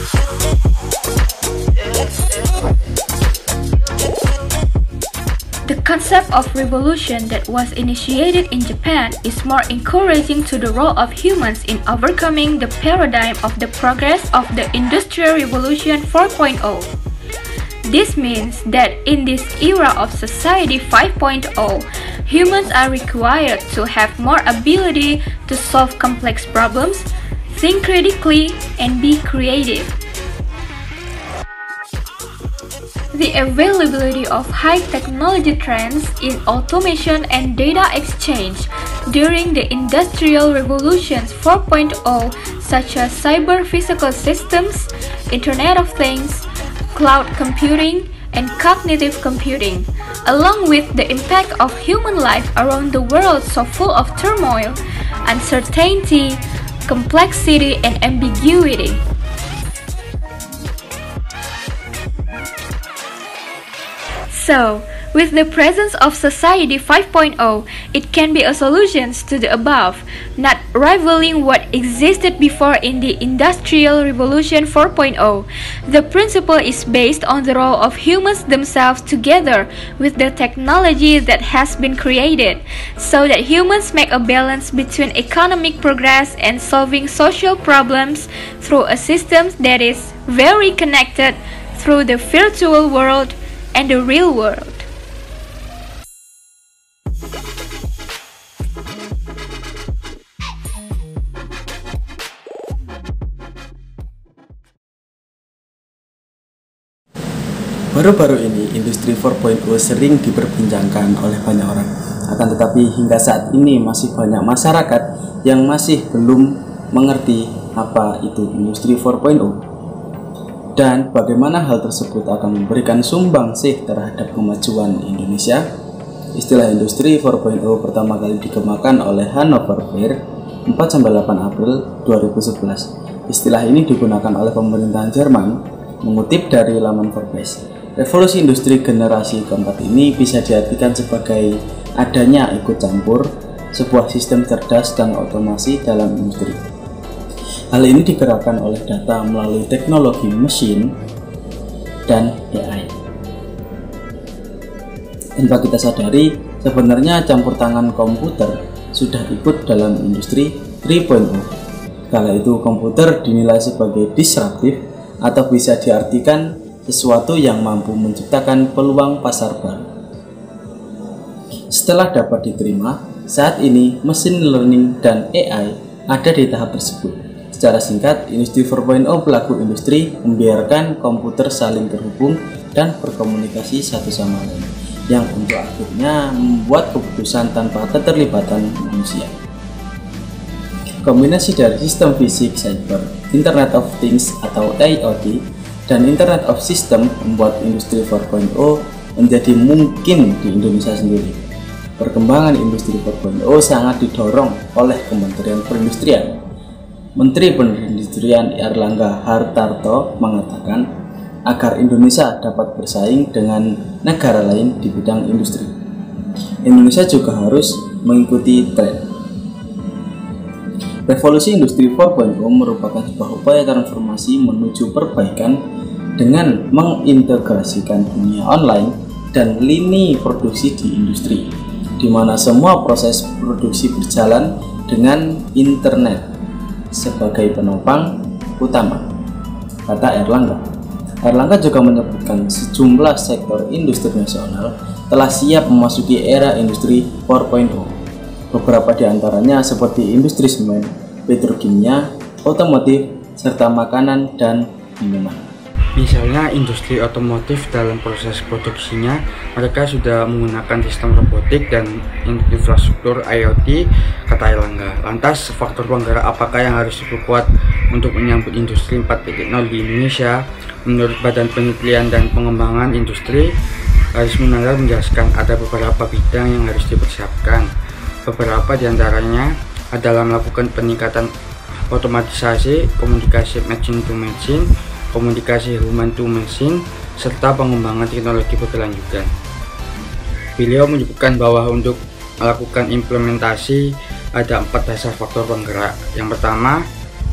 The concept of revolution that was initiated in Japan is more encouraging to the role of humans in overcoming the paradigm of the progress of the Industrial Revolution 4.0. This means that in this era of Society 5.0, humans are required to have more ability to solve complex problems, think critically, and be creative. The availability of high technology trends in automation and data exchange during the Industrial Revolutions 4.0, such as cyber physical systems, Internet of Things, cloud computing, and cognitive computing, along with the impact of human life around the world so full of turmoil, uncertainty, complexity, and ambiguity. So, with the presence of Society 5.0, it can be a solution to the above, not rivaling what existed before in the Industrial Revolution 4.0. The principle is based on the role of humans themselves together with the technology that has been created, so that humans make a balance between economic progress and solving social problems through a system that is very connected through the virtual world and the real world. Baru-baru ini, industri 4.0 sering diperbincangkan oleh banyak orang. Akan tetapi hingga saat ini masih banyak masyarakat yang masih belum mengerti apa itu industri 4.0. Dan bagaimana hal tersebut akan memberikan sumbangsih terhadap kemajuan Indonesia. Istilah industri 4.0 pertama kali dikembangkan oleh Hannover Fair 4-8 April 2011. Istilah ini digunakan oleh pemerintahan Jerman. Mengutip dari laman Forbes, revolusi industri generasi keempat ini bisa diartikan sebagai adanya ikut campur sebuah sistem cerdas dan otomasi dalam industri. Hal ini digerakkan oleh data melalui teknologi mesin dan AI. Tanpa kita sadari, sebenarnya campur tangan komputer sudah ikut dalam industri 3.0. Kala itu komputer dinilai sebagai disruptif atau bisa diartikan sesuatu yang mampu menciptakan peluang pasar baru. Setelah dapat diterima, saat ini machine learning dan AI ada di tahap tersebut. Secara singkat, industri 4.0 pelaku industri membiarkan komputer saling terhubung dan berkomunikasi satu sama lain, yang untuk akhirnya membuat keputusan tanpa keterlibatan manusia. Kombinasi dari sistem fisik cyber, Internet of Things atau IoT, dan Internet of System membuat industri 4.0 menjadi mungkin di Indonesia sendiri. Perkembangan industri 4.0 sangat didorong oleh Kementerian Perindustrian. Menteri Perindustrian Airlangga Hartarto mengatakan agar Indonesia dapat bersaing dengan negara lain di bidang industri, Indonesia juga harus mengikuti tren. Revolusi industri 4.0 merupakan sebuah upaya transformasi menuju perbaikan dengan mengintegrasikan dunia online dan lini produksi di industri, di mana semua proses produksi berjalan dengan internet sebagai penopang utama, kata Airlangga. Airlangga juga menyebutkan sejumlah sektor industri nasional telah siap memasuki era industri 4.0. Beberapa di antaranya seperti industri semen, petrokimia, otomotif, serta makanan dan minuman. Misalnya industri otomotif dalam proses produksinya mereka sudah menggunakan sistem robotik dan infrastruktur IoT, kata Airlangga. Lantas faktor penggerak apakah yang harus diperkuat untuk menyambut industri 4.0 di Indonesia? Menurut Badan Penelitian dan Pengembangan Industri, Haris Munandar menjelaskan ada beberapa bidang yang harus dipersiapkan. Beberapa diantaranya adalah melakukan peningkatan otomatisasi, komunikasi machine to machine, komunikasi human to machine, serta pengembangan teknologi berkelanjutan. Beliau menyebutkan bahwa untuk melakukan implementasi ada 4 dasar faktor penggerak. Yang pertama,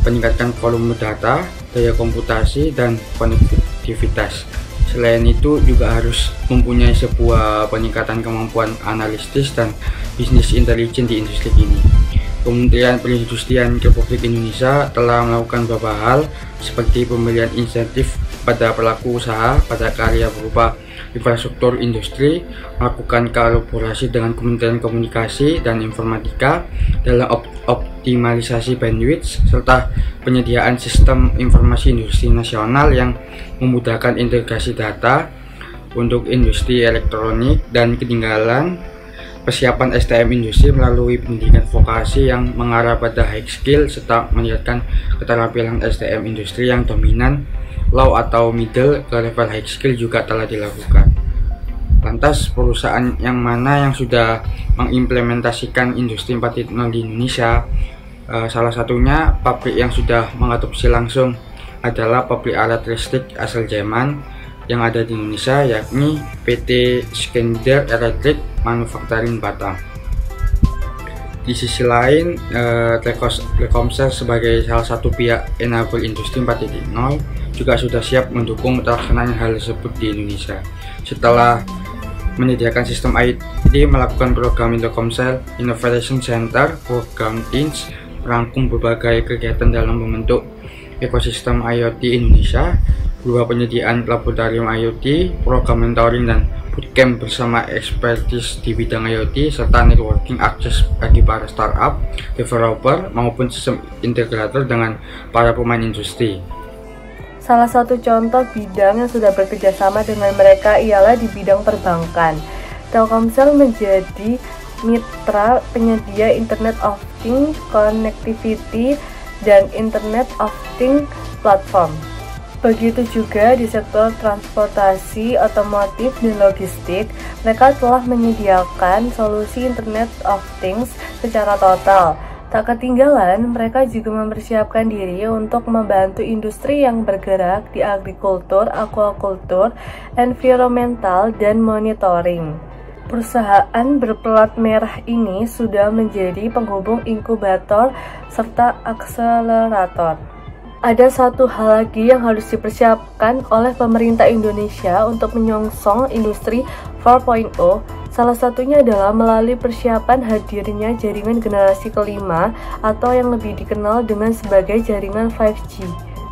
meningkatkan volume data, daya komputasi, dan konektivitas. Selain itu juga harus mempunyai sebuah peningkatan kemampuan analitis dan bisnis intelijen di industri ini. Kementerian Perindustrian Republik Indonesia telah melakukan beberapa hal seperti pemberian insentif pada pelaku usaha pada karya berupa infrastruktur industri, melakukan kolaborasi dengan Kementerian Komunikasi dan Informatika dalam optimalisasi bandwidth, serta penyediaan sistem informasi industri nasional yang memudahkan integrasi data untuk industri elektronik dan ketinggalan persiapan STM industri melalui pendidikan vokasi yang mengarah pada high skill serta meningkatkan keterampilan STM industri yang dominan low atau middle ke level high skill juga telah dilakukan. Lantas perusahaan yang mana yang sudah mengimplementasikan industri 4.0 di Indonesia? Salah satunya pabrik yang sudah mengadopsi langsung adalah pabrik alat listrik asal Jerman yang ada di Indonesia, yakni PT Schneider Electric Manufacturing Batam. Di sisi lain, Telkomsel sebagai salah satu pihak enabler industri 4.0 juga sudah siap mendukung terlaksananya hal tersebut di Indonesia. Setelah menyediakan sistem IT, melakukan program Telkomsel Innovation Center, program INS, merangkum berbagai kegiatan dalam membentuk ekosistem IoT Indonesia, berupa penyediaan laboratorium IoT, program mentoring dan bootcamp bersama expertise di bidang IoT, serta networking akses bagi para startup, developer, maupun sistem integrator dengan para pemain industri. Salah satu contoh bidang yang sudah bekerjasama dengan mereka ialah di bidang perbankan. Telkomsel menjadi mitra penyedia Internet of Things, Connectivity, dan Internet of Things platform. Begitu juga di sektor transportasi, otomotif, dan logistik, mereka telah menyediakan solusi Internet of Things secara total. Tak ketinggalan, mereka juga mempersiapkan diri untuk membantu industri yang bergerak di agrikultur, aquaculture, environmental, dan monitoring. Perusahaan berplat merah ini sudah menjadi penghubung inkubator serta akselerator. Ada satu hal lagi yang harus dipersiapkan oleh pemerintah Indonesia untuk menyongsong industri 4.0. Salah satunya adalah melalui persiapan hadirnya jaringan generasi kelima atau yang lebih dikenal dengan sebagai jaringan 5G.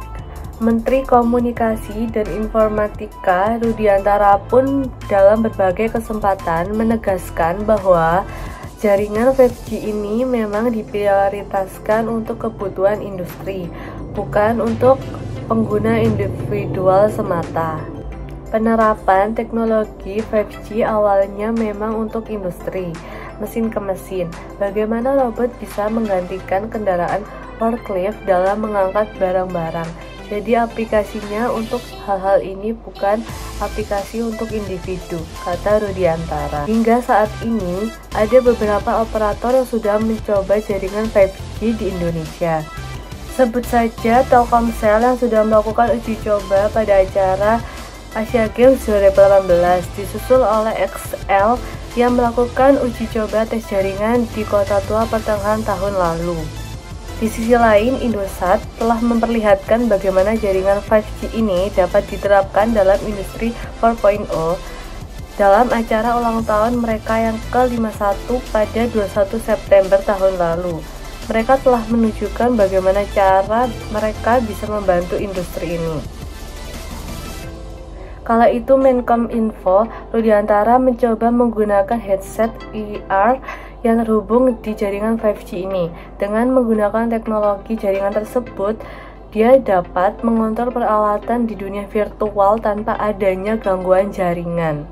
Menteri Komunikasi dan Informatika Rudiantara pun dalam berbagai kesempatan menegaskan bahwa jaringan 5G ini memang diprioritaskan untuk kebutuhan industri, bukan untuk pengguna individual semata. Penerapan teknologi 5G awalnya memang untuk industri, mesin ke mesin. Bagaimana robot bisa menggantikan kendaraan forklift dalam mengangkat barang-barang. Jadi aplikasinya untuk hal-hal ini bukan aplikasi untuk individu, kata Rudiantara. Hingga saat ini, ada beberapa operator yang sudah mencoba jaringan 5G di Indonesia. Sebut saja Telkomsel yang sudah melakukan uji coba pada acara Asia Games 2018, disusul oleh XL yang melakukan uji coba tes jaringan di Kota Tua pertengahan tahun lalu. Di sisi lain, Indosat telah memperlihatkan bagaimana jaringan 5G ini dapat diterapkan dalam industri 4.0 dalam acara ulang tahun mereka yang ke-51 pada 21 September tahun lalu. Mereka telah menunjukkan bagaimana cara mereka bisa membantu industri ini. Kala itu Menkominfo Rudiantara mencoba menggunakan headset VR yang terhubung di jaringan 5G ini. Dengan menggunakan teknologi jaringan tersebut, dia dapat mengontrol peralatan di dunia virtual tanpa adanya gangguan jaringan.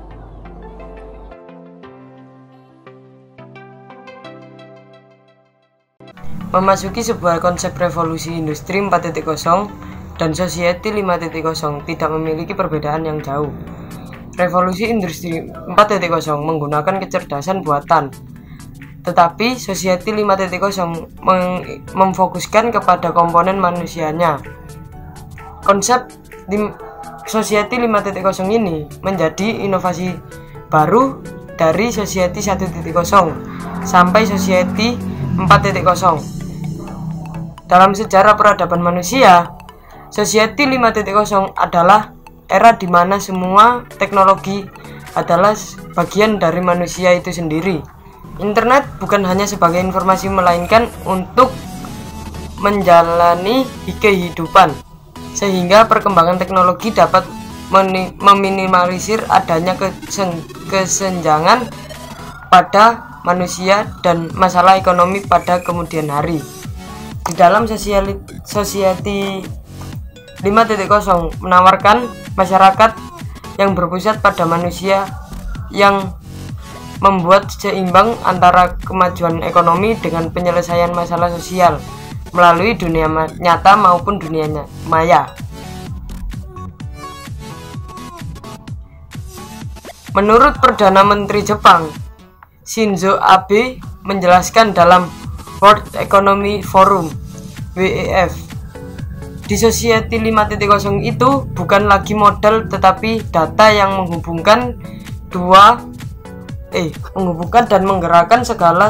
Memasuki sebuah konsep revolusi industri 4.0 dan society 5.0 tidak memiliki perbedaan yang jauh. Revolusi industri 4.0 menggunakan kecerdasan buatan, tetapi society 5.0 memfokuskan kepada komponen manusianya. Konsep society 5.0 ini menjadi inovasi baru dari society 1.0 sampai society 4.0. Dalam sejarah peradaban manusia, Society 5.0 adalah era di mana semua teknologi adalah bagian dari manusia itu sendiri. Internet bukan hanya sebagai informasi melainkan untuk menjalani kehidupan, sehingga perkembangan teknologi dapat meminimalisir adanya kesenjangan pada manusia dan masalah ekonomi pada kemudian hari. Di dalam Society 5.0 menawarkan masyarakat yang berpusat pada manusia yang membuat seimbang antara kemajuan ekonomi dengan penyelesaian masalah sosial melalui dunia nyata maupun dunia maya. Menurut Perdana Menteri Jepang, Shinzo Abe menjelaskan dalam World Economic Forum (WEF), di Society 5.0 itu bukan lagi modal tetapi data yang menghubungkan dan menggerakkan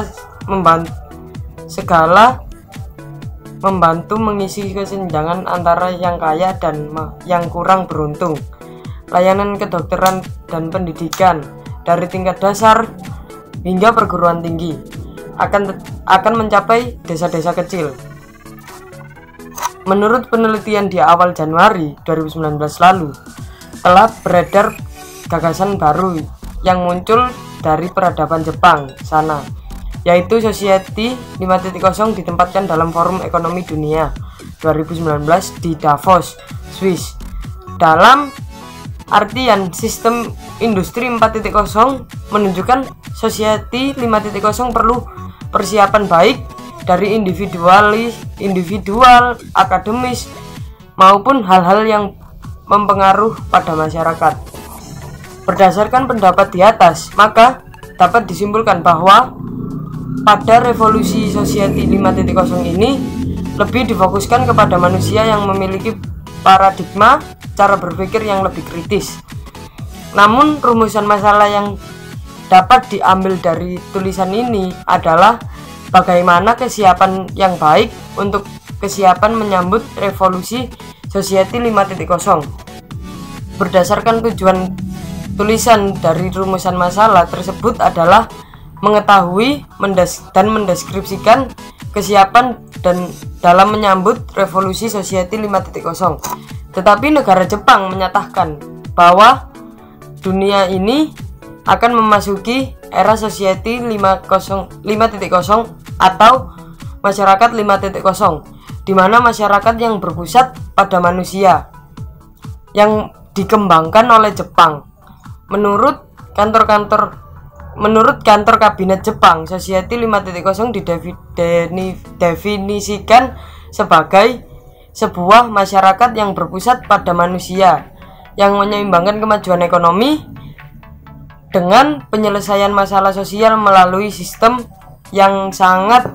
membantu mengisi kesenjangan antara yang kaya dan yang kurang beruntung. Layanan kedokteran dan pendidikan dari tingkat dasar hingga perguruan tinggi akan mencapai desa-desa kecil. Menurut penelitian di awal Januari 2019 lalu, telah beredar gagasan baru yang muncul dari peradaban Jepang sana, yaitu Society 5.0 ditempatkan dalam Forum Ekonomi Dunia 2019 di Davos, Swiss. Dalam artian sistem industri 4.0 menunjukkan Society 5.0 perlu persiapan baik dari individual, akademis, maupun hal-hal yang mempengaruhi pada masyarakat. Berdasarkan pendapat di atas, maka dapat disimpulkan bahwa pada revolusi Society 5.0 ini lebih difokuskan kepada manusia yang memiliki paradigma cara berpikir yang lebih kritis. Namun rumusan masalah yang dapat diambil dari tulisan ini adalah bagaimana kesiapan yang baik untuk kesiapan menyambut revolusi Society 5.0. Berdasarkan tujuan tulisan dari rumusan masalah tersebut adalah mengetahui dan mendeskripsikan kesiapan dan dalam menyambut revolusi Society 5.0. Tetapi negara Jepang menyatakan bahwa dunia ini akan memasuki era Society 5.0 atau masyarakat 5.0, di mana masyarakat yang berpusat pada manusia yang dikembangkan oleh Jepang. Menurut kantor kabinet Jepang, Society 5.0 didefinisikan sebagai sebuah masyarakat yang berpusat pada manusia yang menyeimbangkan kemajuan ekonomi dengan penyelesaian masalah sosial melalui sistem yang sangat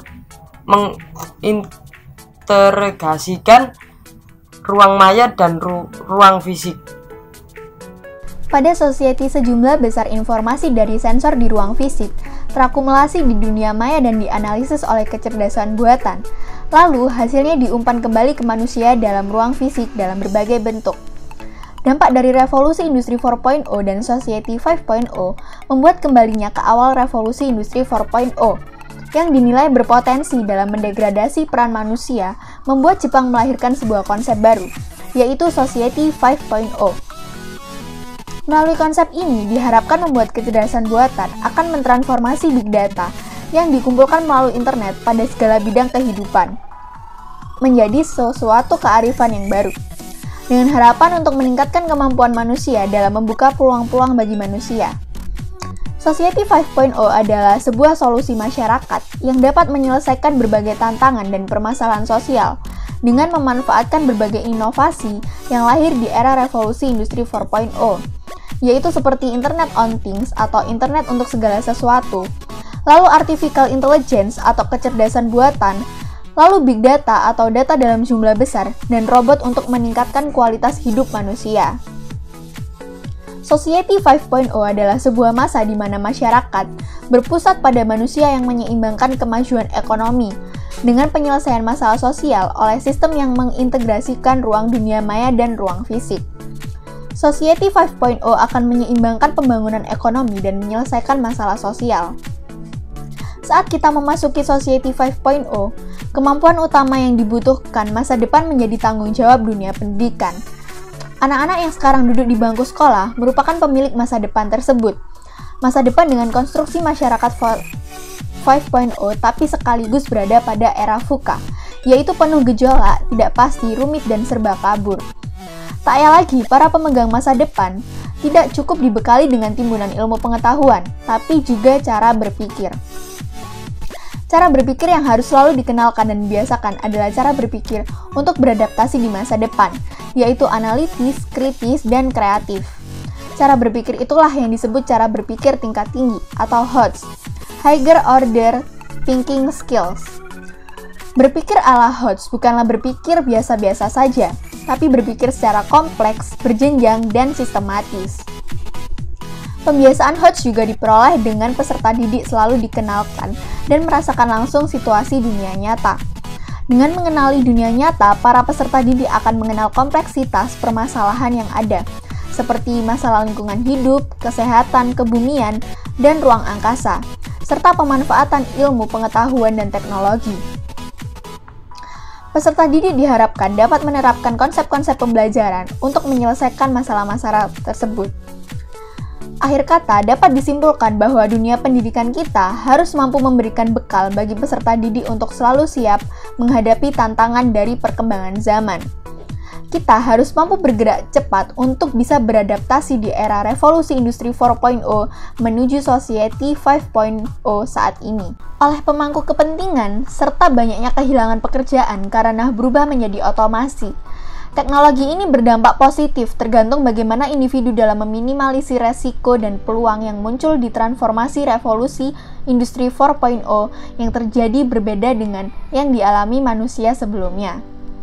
mengintegrasikan ruang maya dan ruang fisik. Pada Society, sejumlah besar informasi dari sensor di ruang fisik terakumulasi di dunia maya dan dianalisis oleh kecerdasan buatan. Lalu, hasilnya diumpan kembali ke manusia dalam ruang fisik dalam berbagai bentuk. Dampak dari revolusi industri 4.0 dan Society 5.0 membuat kembalinya ke awal revolusi industri 4.0 yang dinilai berpotensi dalam mendegradasi peran manusia, membuat Jepang melahirkan sebuah konsep baru, yaitu Society 5.0. Melalui konsep ini diharapkan membuat kecerdasan buatan akan mentransformasi big data yang dikumpulkan melalui internet pada segala bidang kehidupan menjadi sesuatu kearifan yang baru, dengan harapan untuk meningkatkan kemampuan manusia dalam membuka peluang-peluang bagi manusia. Society 5.0 adalah sebuah solusi masyarakat yang dapat menyelesaikan berbagai tantangan dan permasalahan sosial dengan memanfaatkan berbagai inovasi yang lahir di era revolusi industri 4.0, yaitu seperti Internet on Things atau Internet untuk segala sesuatu, lalu Artificial Intelligence atau kecerdasan buatan, lalu Big Data atau data dalam jumlah besar, dan robot untuk meningkatkan kualitas hidup manusia. Society 5.0 adalah sebuah masa di mana masyarakat berpusat pada manusia yang menyeimbangkan kemajuan ekonomi dengan penyelesaian masalah sosial oleh sistem yang mengintegrasikan ruang dunia maya dan ruang fisik. Society 5.0 akan menyeimbangkan pembangunan ekonomi dan menyelesaikan masalah sosial. Saat kita memasuki Society 5.0, kemampuan utama yang dibutuhkan masa depan menjadi tanggung jawab dunia pendidikan. Anak-anak yang sekarang duduk di bangku sekolah merupakan pemilik masa depan tersebut. Masa depan dengan konstruksi masyarakat 5.0 tapi sekaligus berada pada era VUCA, yaitu penuh gejolak, tidak pasti, rumit, dan serba kabur. Tak payah lagi, para pemegang masa depan tidak cukup dibekali dengan timbunan ilmu pengetahuan, tapi juga cara berpikir. Cara berpikir yang harus selalu dikenalkan dan dibiasakan adalah cara berpikir untuk beradaptasi di masa depan, yaitu analitis, kritis, dan kreatif. Cara berpikir itulah yang disebut cara berpikir tingkat tinggi atau HOTS, Higher Order Thinking Skills. Berpikir ala HOTS bukanlah berpikir biasa-biasa saja, tapi berpikir secara kompleks, berjenjang, dan sistematis. Pembiasaan HOTS juga diperoleh dengan peserta didik selalu dikenalkan dan merasakan langsung situasi dunia nyata. Dengan mengenali dunia nyata, para peserta didik akan mengenal kompleksitas permasalahan yang ada, seperti masalah lingkungan hidup, kesehatan, kebumian, dan ruang angkasa, serta pemanfaatan ilmu pengetahuan dan teknologi. Peserta didik diharapkan dapat menerapkan konsep-konsep pembelajaran untuk menyelesaikan masalah-masalah tersebut. Akhir kata, dapat disimpulkan bahwa dunia pendidikan kita harus mampu memberikan bekal bagi peserta didik untuk selalu siap menghadapi tantangan dari perkembangan zaman. Kita harus mampu bergerak cepat untuk bisa beradaptasi di era revolusi industri 4.0 menuju society 5.0 saat ini. Oleh pemangku kepentingan, serta banyaknya kehilangan pekerjaan karena berubah menjadi otomasi. Teknologi ini berdampak positif tergantung bagaimana individu dalam meminimalisir resiko dan peluang yang muncul di transformasi revolusi industri 4.0 yang terjadi berbeda dengan yang dialami manusia sebelumnya.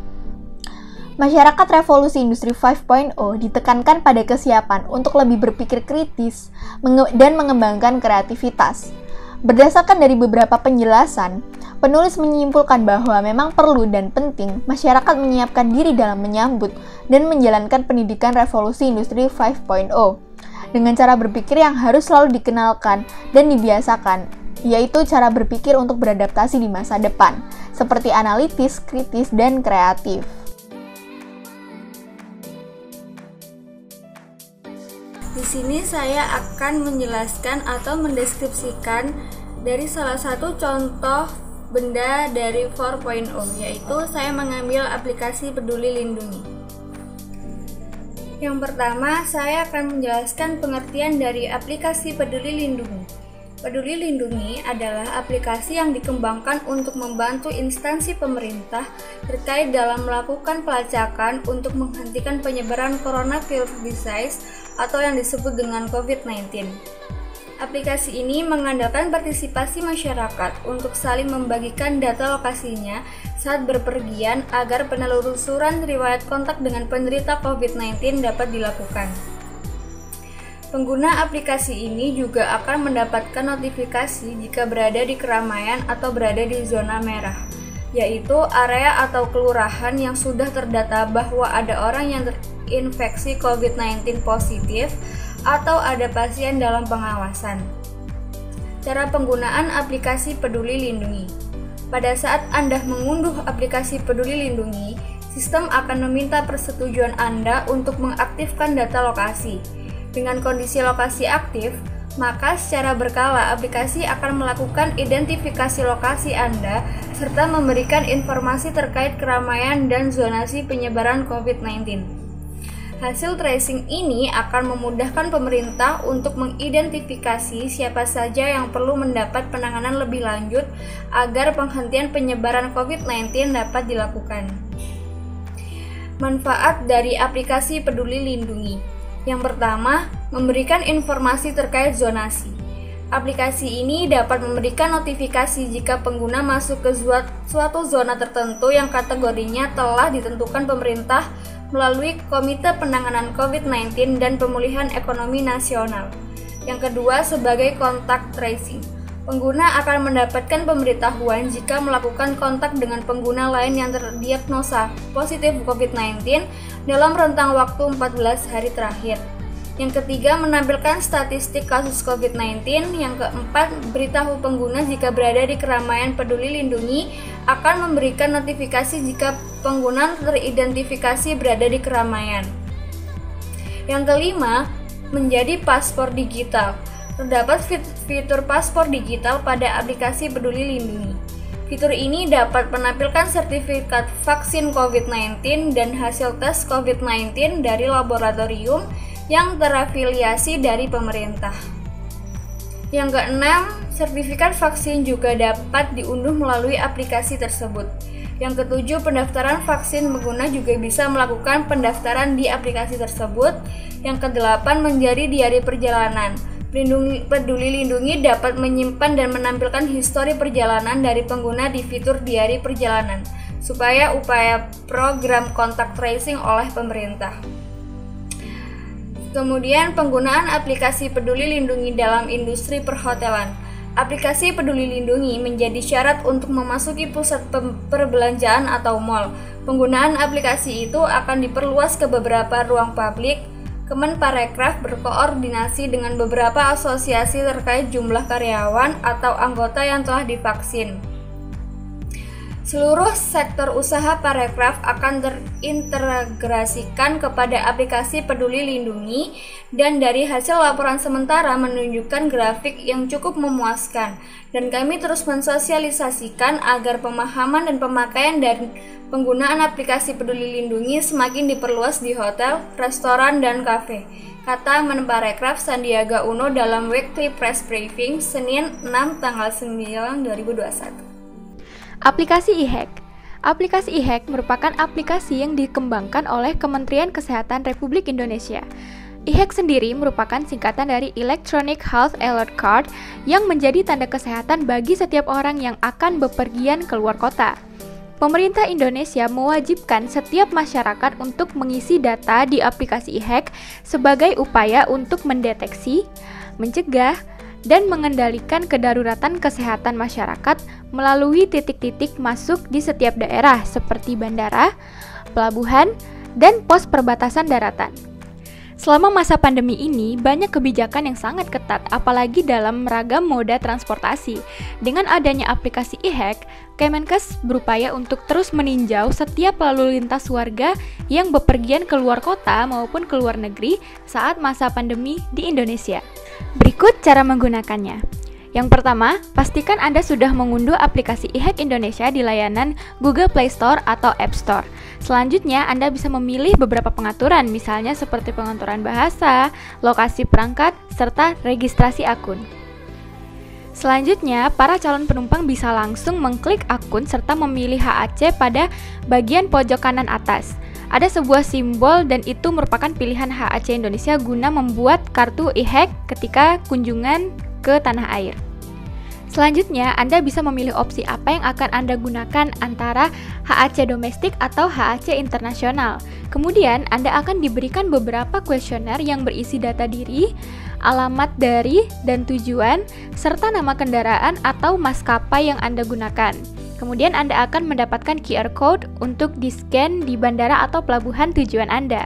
Masyarakat revolusi industri 5.0 ditekankan pada kesiapan untuk lebih berpikir kritis dan mengembangkan kreativitas. Berdasarkan dari beberapa penjelasan, penulis menyimpulkan bahwa memang perlu dan penting masyarakat menyiapkan diri dalam menyambut dan menjalankan pendidikan revolusi industri 5.0 dengan cara berpikir yang harus selalu dikenalkan dan dibiasakan, yaitu cara berpikir untuk beradaptasi di masa depan, seperti analitis, kritis, dan kreatif. Di sini saya akan menjelaskan atau mendeskripsikan dari salah satu contoh benda dari 4.0, yaitu saya mengambil aplikasi Peduli Lindungi. Yang pertama, saya akan menjelaskan pengertian dari aplikasi Peduli Lindungi. Peduli Lindungi adalah aplikasi yang dikembangkan untuk membantu instansi pemerintah terkait dalam melakukan pelacakan untuk menghentikan penyebaran coronavirus disease atau yang disebut dengan COVID-19. Aplikasi ini mengandalkan partisipasi masyarakat untuk saling membagikan data lokasinya saat berpergian agar penelusuran riwayat kontak dengan penderita COVID-19 dapat dilakukan. Pengguna aplikasi ini juga akan mendapatkan notifikasi jika berada di keramaian atau berada di zona merah, yaitu area atau kelurahan yang sudah terdata bahwa ada orang yang terinfeksi COVID-19 positif atau ada pasien dalam pengawasan. Cara penggunaan aplikasi Peduli Lindungi. Pada saat Anda mengunduh aplikasi Peduli Lindungi, sistem akan meminta persetujuan Anda untuk mengaktifkan data lokasi. Dengan kondisi lokasi aktif, maka secara berkala aplikasi akan melakukan identifikasi lokasi Anda serta memberikan informasi terkait keramaian dan zonasi penyebaran COVID-19. Hasil tracing ini akan memudahkan pemerintah untuk mengidentifikasi siapa saja yang perlu mendapat penanganan lebih lanjut agar penghentian penyebaran COVID-19 dapat dilakukan. Manfaat dari aplikasi Peduli Lindungi. Yang pertama, memberikan informasi terkait zonasi. Aplikasi ini dapat memberikan notifikasi jika pengguna masuk ke suatu zona tertentu yang kategorinya telah ditentukan pemerintah melalui Komite Penanganan COVID-19 dan Pemulihan Ekonomi Nasional. Yang kedua, sebagai kontak tracing. Pengguna akan mendapatkan pemberitahuan jika melakukan kontak dengan pengguna lain yang terdiagnosa positif COVID-19 dalam rentang waktu 14 hari terakhir. Yang ketiga, menampilkan statistik kasus COVID-19. Yang keempat, beritahu pengguna jika berada di keramaian. Peduli Lindungi akan memberikan notifikasi jika pengguna teridentifikasi berada di keramaian. Yang kelima, menjadi paspor digital. Terdapat fitur paspor digital pada aplikasi Peduli Lindungi. Fitur ini dapat menampilkan sertifikat vaksin COVID-19 dan hasil tes COVID-19 dari laboratorium yang terafiliasi dari pemerintah. Yang keenam, sertifikat vaksin juga dapat diunduh melalui aplikasi tersebut. Yang ketujuh, pendaftaran vaksin pengguna juga bisa melakukan pendaftaran di aplikasi tersebut. Yang kedelapan, menjadi diari perjalanan. Peduli Lindungi dapat menyimpan dan menampilkan histori perjalanan dari pengguna di fitur diari perjalanan, supaya upaya program kontak tracing oleh pemerintah. Kemudian, penggunaan aplikasi Peduli Lindungi dalam industri perhotelan. Aplikasi Peduli Lindungi menjadi syarat untuk memasuki pusat perbelanjaan atau mal. Penggunaan aplikasi itu akan diperluas ke beberapa ruang publik. Kemenparekraf berkoordinasi dengan beberapa asosiasi terkait jumlah karyawan atau anggota yang telah divaksin. Seluruh sektor usaha Parekraf akan terintegrasikan kepada aplikasi Peduli Lindungi, dan dari hasil laporan sementara menunjukkan grafik yang cukup memuaskan, dan kami terus mensosialisasikan agar pemahaman dan pemakaian dan penggunaan aplikasi Peduli Lindungi semakin diperluas di hotel, restoran, dan kafe, kata Menparekraf Sandiaga Uno dalam Weekly Press Briefing Senin 6 tanggal 9 2021. Aplikasi e-Hack. Aplikasi e-Hack merupakan aplikasi yang dikembangkan oleh Kementerian Kesehatan Republik Indonesia. e-Hack sendiri merupakan singkatan dari Electronic Health Alert Card yang menjadi tanda kesehatan bagi setiap orang yang akan bepergian keluar kota. Pemerintah Indonesia mewajibkan setiap masyarakat untuk mengisi data di aplikasi e-Hack sebagai upaya untuk mendeteksi, mencegah, dan mengendalikan kedaruratan kesehatan masyarakat melalui titik-titik masuk di setiap daerah seperti bandara, pelabuhan, dan pos perbatasan daratan. Selama masa pandemi ini, banyak kebijakan yang sangat ketat, apalagi dalam ragam moda transportasi. Dengan adanya aplikasi e-Hack, Kemenkes berupaya untuk terus meninjau setiap lalu lintas warga yang bepergian keluar kota maupun keluar negeri saat masa pandemi di Indonesia. Berikut cara menggunakannya. Yang pertama, pastikan Anda sudah mengunduh aplikasi e-Hack Indonesia di layanan Google Play Store atau App Store. Selanjutnya, Anda bisa memilih beberapa pengaturan, misalnya seperti pengaturan bahasa, lokasi perangkat, serta registrasi akun. Selanjutnya, para calon penumpang bisa langsung mengklik akun serta memilih HAC pada bagian pojok kanan atas. Ada sebuah simbol dan itu merupakan pilihan HAC Indonesia guna membuat kartu e-Hack ketika kunjungan ke tanah air. Selanjutnya, Anda bisa memilih opsi apa yang akan Anda gunakan antara HAC domestik atau HAC internasional. Kemudian, Anda akan diberikan beberapa kuesioner yang berisi data diri, alamat dari dan tujuan, serta nama kendaraan atau maskapai yang Anda gunakan. Kemudian Anda akan mendapatkan QR Code untuk di-scan di bandara atau pelabuhan tujuan Anda.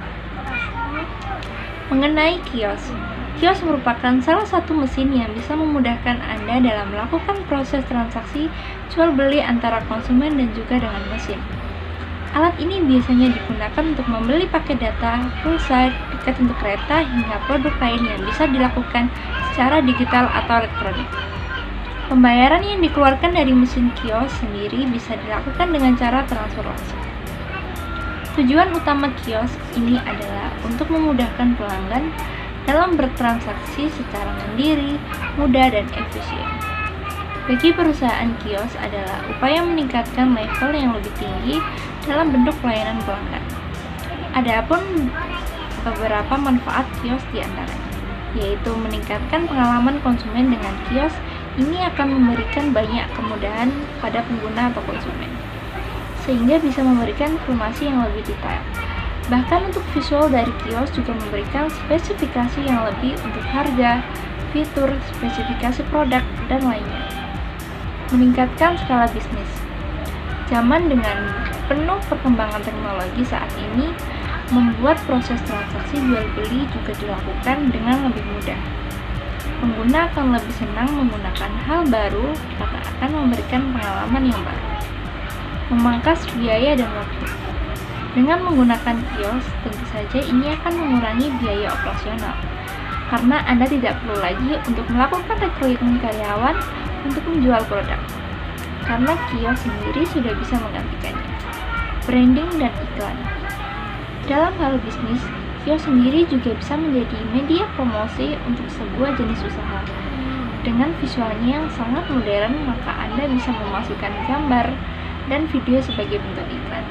Mengenai kios. Kios merupakan salah satu mesin yang bisa memudahkan Anda dalam melakukan proses transaksi jual beli antara konsumen dan juga dengan mesin. Alat ini biasanya digunakan untuk membeli paket data, pulsa, tiket untuk kereta, hingga produk lain yang bisa dilakukan secara digital atau elektronik. Pembayaran yang dikeluarkan dari mesin kios sendiri bisa dilakukan dengan cara transfer langsung. Tujuan utama kios ini adalah untuk memudahkan pelanggan dalam bertransaksi secara mandiri, mudah, dan efisien. Bagi perusahaan kios adalah upaya meningkatkan level yang lebih tinggi dalam bentuk pelayanan pelanggan. Adapun beberapa manfaat kios diantaranya, yaitu meningkatkan pengalaman konsumen dengan kios. Ini akan memberikan banyak kemudahan pada pengguna atau konsumen, sehingga bisa memberikan informasi yang lebih detail. Bahkan untuk visual dari kios juga memberikan spesifikasi yang lebih untuk harga, fitur, spesifikasi produk, dan lainnya. Meningkatkan skala bisnis. Zaman dengan penuh perkembangan teknologi saat ini membuat proses transaksi jual beli juga dilakukan dengan lebih mudah. Pengguna akan lebih senang menggunakan hal baru karena akan memberikan pengalaman yang baru. Memangkas biaya dan waktu. Dengan menggunakan kios, tentu saja ini akan mengurangi biaya operasional, karena Anda tidak perlu lagi untuk melakukan rekrutmen karyawan untuk menjual produk, karena kios sendiri sudah bisa menggantikannya. Branding dan iklan. Dalam hal bisnis, kios sendiri juga bisa menjadi media promosi untuk sebuah jenis usaha. Dengan visualnya yang sangat modern, maka Anda bisa memasukkan gambar dan video sebagai bentuk iklan.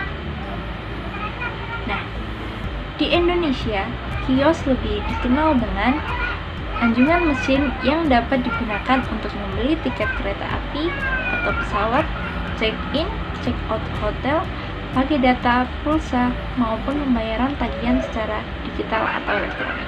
Nah, di Indonesia, kios lebih dikenal dengan anjungan mesin yang dapat digunakan untuk membeli tiket kereta api atau pesawat, check-in, check-out hotel, pakai data, pulsa, maupun pembayaran tagihan secara digital atau elektronik.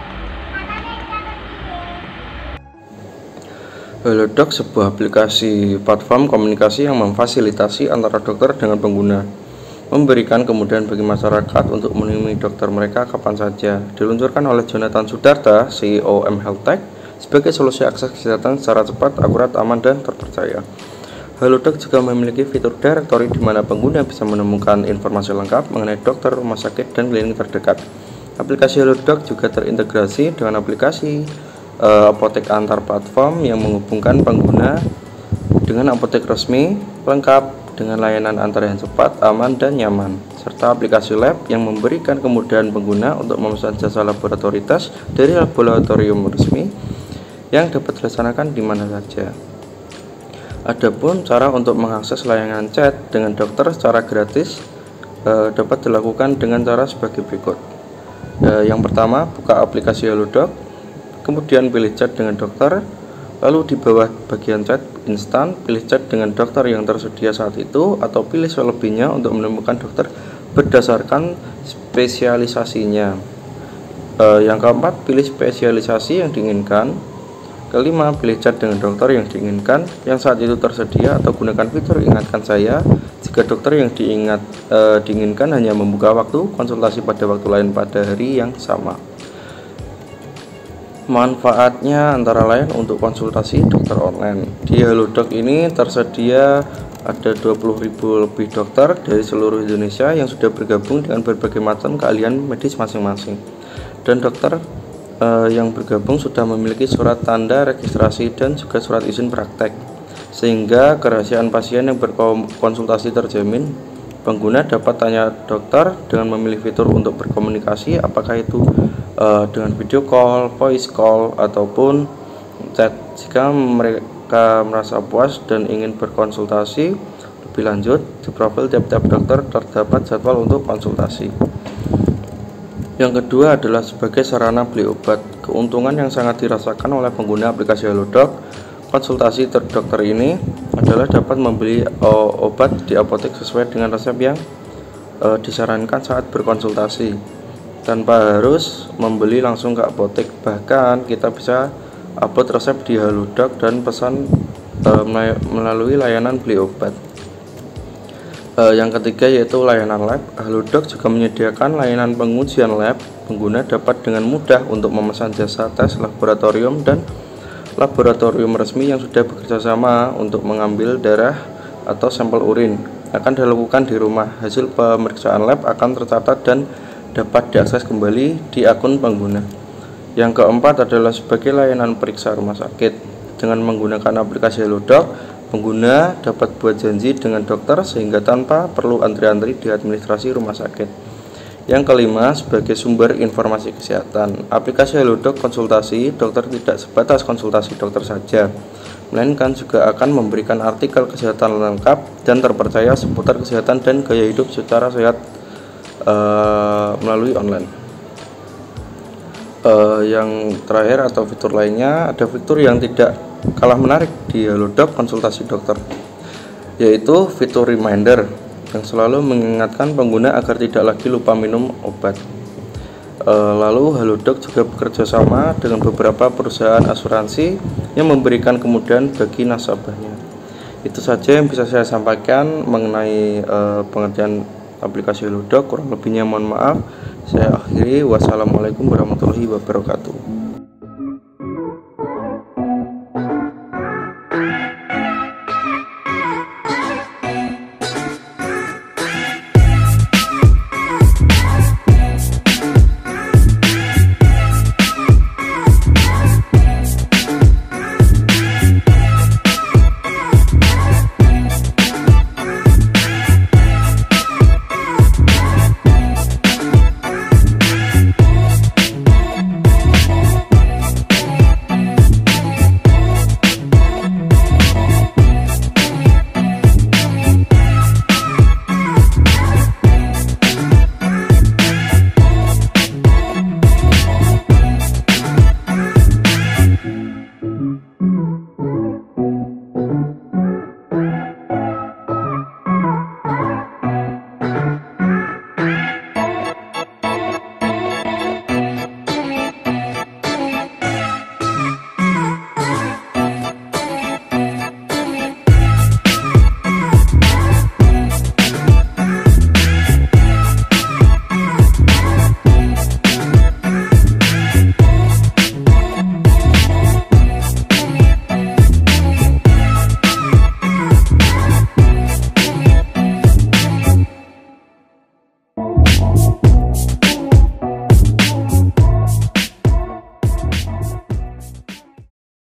Halodoc sebuah aplikasi platform komunikasi yang memfasilitasi antara dokter dengan pengguna, memberikan kemudahan bagi masyarakat untuk menemui dokter mereka kapan saja. Diluncurkan oleh Jonathan Sudarta, CEO mHealthTech, sebagai solusi akses kesehatan secara cepat, akurat, aman, dan terpercaya. Halodoc juga memiliki fitur directory di mana pengguna bisa menemukan informasi lengkap mengenai dokter, rumah sakit, dan klinik terdekat. Aplikasi Halodoc juga terintegrasi dengan aplikasi apotek antar platform yang menghubungkan pengguna dengan apotek resmi, lengkap dengan layanan antar yang cepat, aman, dan nyaman, serta aplikasi lab yang memberikan kemudahan pengguna untuk memesan jasa laboratori tes dari laboratorium resmi yang dapat dilaksanakan di mana saja. Adapun cara untuk mengakses layanan chat dengan dokter secara gratis dapat dilakukan dengan cara sebagai berikut. Yang pertama, buka aplikasi Halodoc, kemudian pilih chat dengan dokter, lalu di bawah bagian chat instan, pilih chat dengan dokter yang tersedia saat itu, atau pilih selebihnya untuk menemukan dokter berdasarkan spesialisasinya. Yang keempat, pilih spesialisasi yang diinginkan. Kelima, pilih chat dengan dokter yang diinginkan yang saat itu tersedia, atau gunakan fitur ingatkan saya jika dokter yang diinginkan hanya membuka waktu konsultasi pada waktu lain pada hari yang sama. Manfaatnya antara lain untuk konsultasi dokter online. Di Halodoc ini tersedia ada 20.000 lebih dokter dari seluruh Indonesia yang sudah bergabung dengan berbagai macam keahlian medis masing-masing. Dan dokter yang bergabung sudah memiliki surat tanda registrasi dan juga surat izin praktek, sehingga kerahasiaan pasien yang berkonsultasi terjamin. Pengguna dapat tanya dokter dengan memilih fitur untuk berkomunikasi, apakah itu dengan video call, voice call, ataupun chat. Jika mereka merasa puas dan ingin berkonsultasi lebih lanjut, di profil tiap-tiap dokter terdapat jadwal untuk konsultasi. Yang kedua adalah sebagai sarana beli obat. Keuntungan yang sangat dirasakan oleh pengguna aplikasi Halodoc konsultasi dokter ini adalah dapat membeli obat di apotek sesuai dengan resep yang disarankan saat berkonsultasi, tanpa harus membeli langsung ke apotek. Bahkan kita bisa upload resep di Halodoc dan pesan melalui layanan beli obat. Yang ketiga yaitu layanan lab. Halodoc juga menyediakan layanan pengujian lab. Pengguna dapat dengan mudah untuk memesan jasa tes laboratorium dan laboratorium resmi yang sudah bekerja sama untuk mengambil darah atau sampel urin. Akan dilakukan di rumah. Hasil pemeriksaan lab akan tercatat dan dapat diakses kembali di akun pengguna. Yang keempat adalah sebagai layanan periksa rumah sakit. Dengan menggunakan aplikasi Halodoc, pengguna dapat buat janji dengan dokter sehingga tanpa perlu antri-antri di administrasi rumah sakit. Yang kelima, sebagai sumber informasi kesehatan. Aplikasi Halodoc konsultasi dokter tidak sebatas konsultasi dokter saja, melainkan juga akan memberikan artikel kesehatan lengkap dan terpercaya seputar kesehatan dan gaya hidup secara sehat melalui online. Yang terakhir atau fitur lainnya, ada fitur yang tidak kalah menarik di Halodoc konsultasi dokter, yaitu fitur reminder yang selalu mengingatkan pengguna agar tidak lagi lupa minum obat. Lalu Halodoc juga bekerja sama dengan beberapa perusahaan asuransi yang memberikan kemudahan bagi nasabahnya. Itu saja yang bisa saya sampaikan mengenai pengertian aplikasi Halodoc. Kurang lebihnya mohon maaf. Saya akhiri. Wassalamualaikum warahmatullahi wabarakatuh.